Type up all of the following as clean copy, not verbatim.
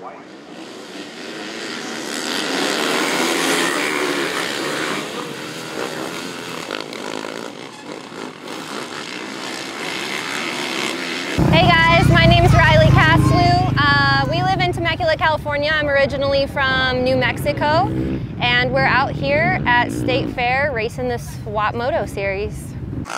Hey guys, my name is Rily Castloo. We live in Temecula, California. I'm originally from New Mexico, and we're out here at State Fair racing the Swapmoto Series.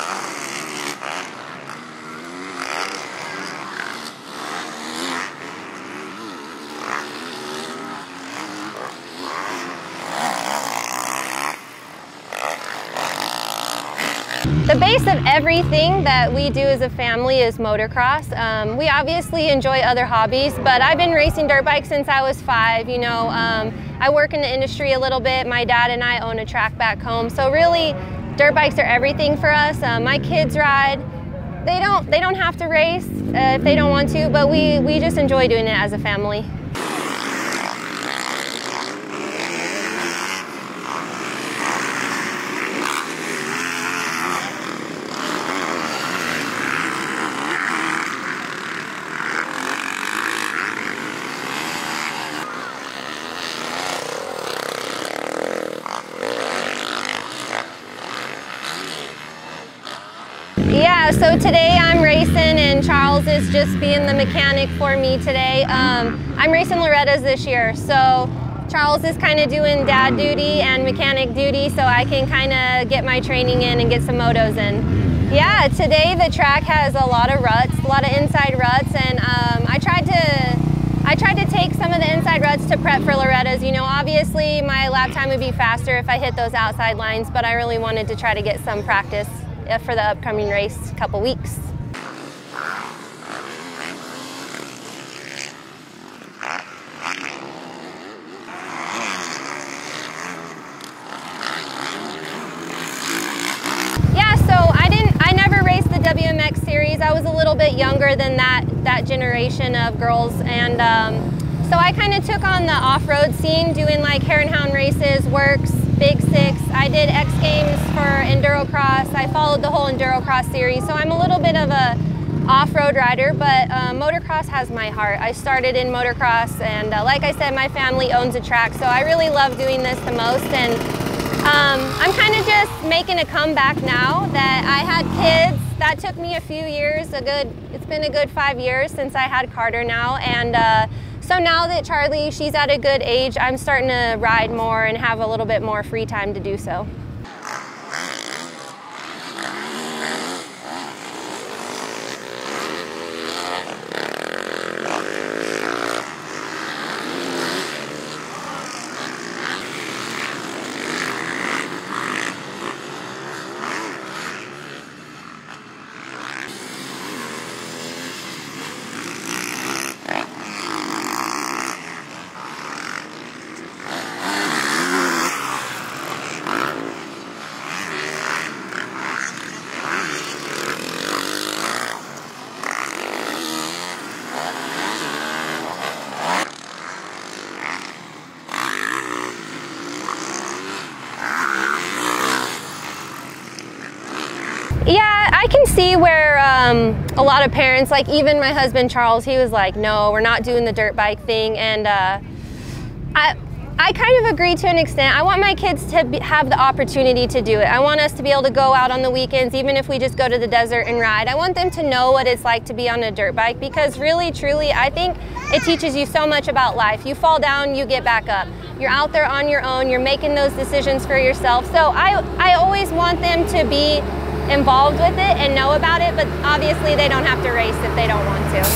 The base of everything that we do as a family is motocross. We obviously enjoy other hobbies, but I've been racing dirt bikes since I was 5. You know, I work in the industry a little bit. My dad and I own a track back home, so really dirt bikes are everything for us. My kids ride. They don't have to race if they don't want to, but we just enjoy doing it as a family. Yeah, so today I'm racing and Charles is just being the mechanic for me today. I'm racing Lorettas this year, so Charles is kind of doing dad duty and mechanic duty, so I can kind of get my training in and get some motos in. Yeah, today the track has a lot of ruts, a lot of inside ruts, and I tried to take some of the inside ruts to prep for Lorettas. You know, obviously my lap time would be faster if I hit those outside lines, but I really wanted to try to get some practice for the upcoming race couple weeks. Yeah, so I never raced the WMX series. I was a little bit younger than that generation of girls, and so I kind of took on the off-road scene, doing like hare and hound races, works, Big Six. I did X Games for Endurocross. I followed the whole Endurocross series, so I'm a little bit of a off-road rider, but motocross has my heart. I started in motocross, and like I said, my family owns a track, so I really love doing this the most, and I'm kind of just making a comeback now that I had kids. That took me a few years, it's been a good 5 years since I had Carter now, and so now that Charlie, she's at a good age, I'm starting to ride more and have a little bit more free time to do so. Yeah, I can see where a lot of parents, like even my husband Charles, he was like, no, we're not doing the dirt bike thing, and I kind of agree to an extent. I want my kids to have the opportunity to do it. I want us to be able to go out on the weekends, even if we just go to the desert and ride. I want them to know what it's like to be on a dirt bike, because really, truly, I think it teaches you so much about life. You fall down, you get back up. You're out there on your own, you're making those decisions for yourself. So I always want them to be involved with it and know about it, but obviously they don't have to race if they don't want to.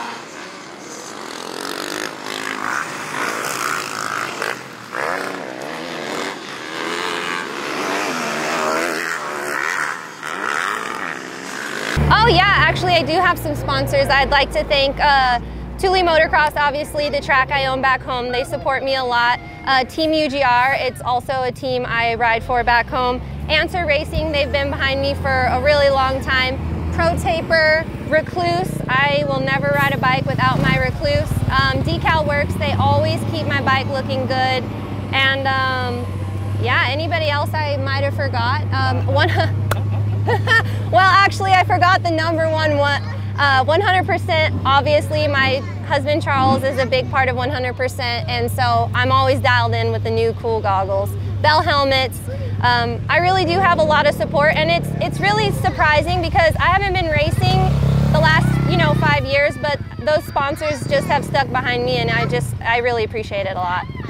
Oh yeah, actually I do have some sponsors. I'd like to thank Thule Motocross, obviously the track I own back home. They support me a lot. Team UGR, it's also a team I ride for back home. Answer Racing, they've been behind me for a really long time. Pro Taper, Recluse, I will never ride a bike without my Recluse. Decal Works, they always keep my bike looking good. And yeah, anybody else I might have forgot? Well, actually I forgot the number one 100%, obviously my husband Charles is a big part of 100%, and so I'm always dialed in with the new cool goggles. Bell helmets. I really do have a lot of support, and it's really surprising because I haven't been racing the last 5 years, but those sponsors just have stuck behind me, and I really appreciate it a lot.